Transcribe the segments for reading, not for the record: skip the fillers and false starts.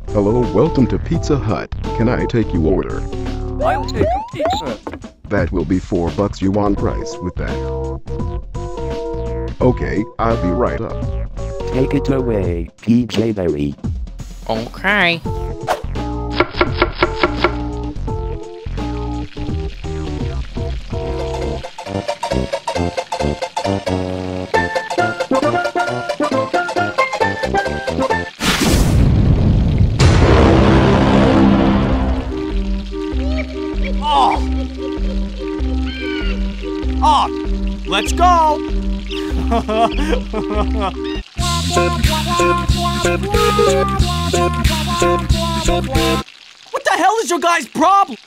Hello, welcome to Pizza Hut. Can I take your order? I'll take a pizza. That will be $4 you want price with that. Okay, I'll be right up. Take it away, PJ Berry. Okay. Oh, let's go! What the hell is your guys' problem?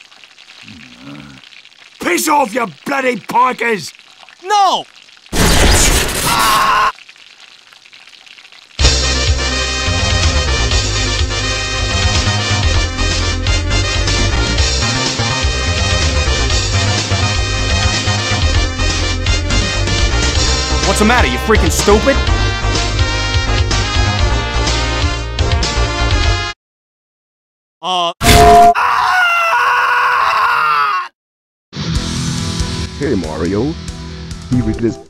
Piss off, you bloody pikers! No! Ah! What's the matter, you freaking stupid? Hey Mario, here it is.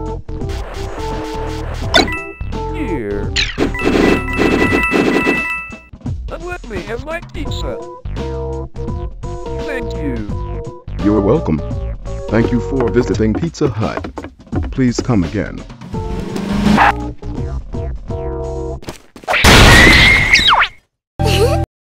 Here. And let me have my pizza. Thank you. You're welcome. Thank you for visiting Pizza Hut. Please come again.